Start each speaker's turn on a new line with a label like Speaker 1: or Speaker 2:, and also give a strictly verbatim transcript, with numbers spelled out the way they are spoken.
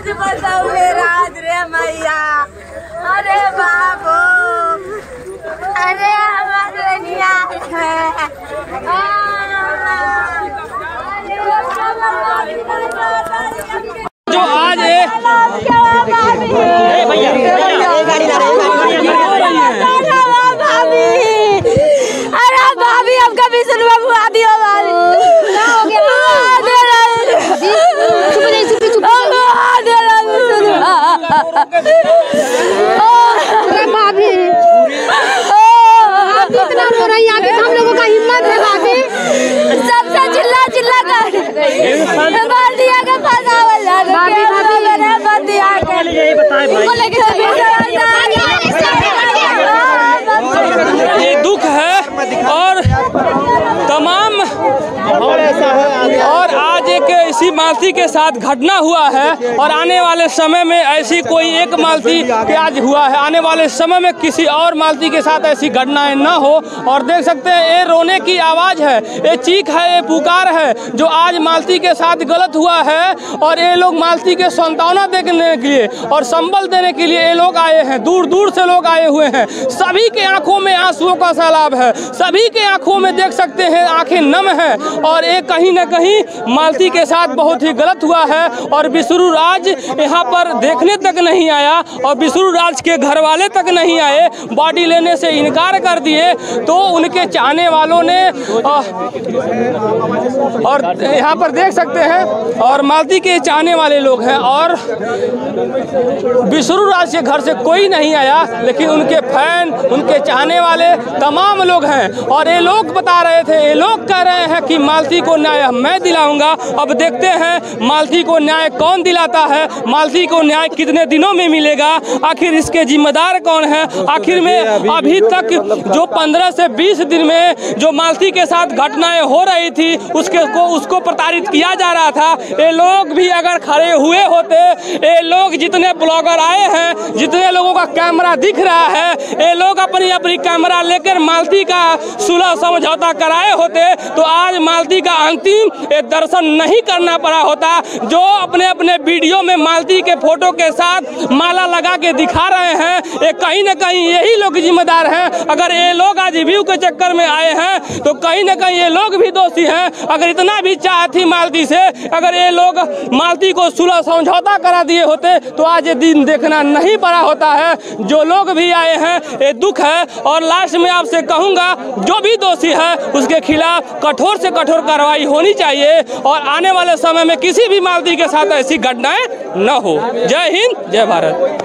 Speaker 1: राज बसौगे राज रे मैया। अरे बाबू, अरे हमारे निया है।
Speaker 2: जो आज
Speaker 1: अरे भाभी हम कभी सुनवा बुआ दियो भाभी इतना रो रही है, हम लोगों का हिम्मत है भाभी। सबसे चिल्ला चिल्ला कर मार दिया के फसावल भाभी भाभी
Speaker 2: यही बताए ये दुख है और तमाम और आज एक इसी मालती के साथ घटना हुआ है और आने वाले समय में ऐसी कोई एक मालती के आज हुआ है, आने वाले समय में किसी और मालती के साथ ऐसी घटनाएं न हो। और देख सकते हैं ये रोने की आवाज़ है, ये चीख है, ये पुकार है जो आज मालती के साथ गलत हुआ है। और ये लोग मालती के सांत्वना देने के लिए और संबल देने के लिए ये लोग आए हैं, दूर दूर से लोग आए हुए हैं। सभी के आंखों में आंसुओं का सैलाब है, सभी के आंखों में देख सकते हैं आंखें नम है। और ये कहीं ना कहीं मालती के साथ बहुत ही गलत हुआ है। और बिसरू राज यहाँ पर देखने तक नहीं आया और बिसरू राज के घर वाले तक नहीं आए, बॉडी लेने से इनकार कर दिए। तो उनके चाहने वालों ने और यहाँ पर देख सकते हैं और मालती के चाहने वाले लोग हैं और बिसरू राज के घर से कोई नहीं आया, लेकिन उनके फैन, उनके चाहने वाले तमाम लोग हैं। और ये लोग बता रहे थे, ये लोग कह रहे हैं कि मालती को न्याय मैं दिलाऊंगा। अब देखते हैं मालती को न्याय कौन दिलाता है, मालती को न्याय कितने दिनों में मिलेगा, आखिर इसके जिम्मेदार कौन है। आखिर में अभी तक जो पंद्रह से बीस दिन में जो मालती के साथ घटनाएं हो रही थी उसके को उसको प्रताड़ित किया जा रहा था। ये लोग भी अगर खड़े हुए होते, ये लोग जितने ब्लॉगर आए हैं, जितने लोगों का कैमरा दिख रहा है, ये लोग अपनी अपनी कैमरा लेकर मालती का सुलह समझौता कराए होते तो आज मालती का अंतिम दर्शन नहीं करना पड़ा होता। जो अपने अपने वीडियो में मालती के फोटो के साथ माला लगा के दिखा रहे हैं, ये कहीं ना कहीं यही लोग जिम्मेदार हैं। अगर ये लोग आज व्यू के चक्कर में आए हैं तो कहीं ना कहीं ये लोग भी दोषी हैं। अगर इतना भी चाह थी मालती से, अगर ये लोग मालती को सुलह समझौता करा दिए होते तो आज ये दिन देखना नहीं पड़ा होता है। जो लोग भी आए हैं ये दुख है। और लास्ट में आपसे कहूँगा, जो भी दोषी है उसके खिलाफ कठोर से कठोर कार्रवाई होनी चाहिए और आने वाले समय में किसी भी मालती के साथ ऐसी घटनाएं न हो। जय हिंद, जय भारत।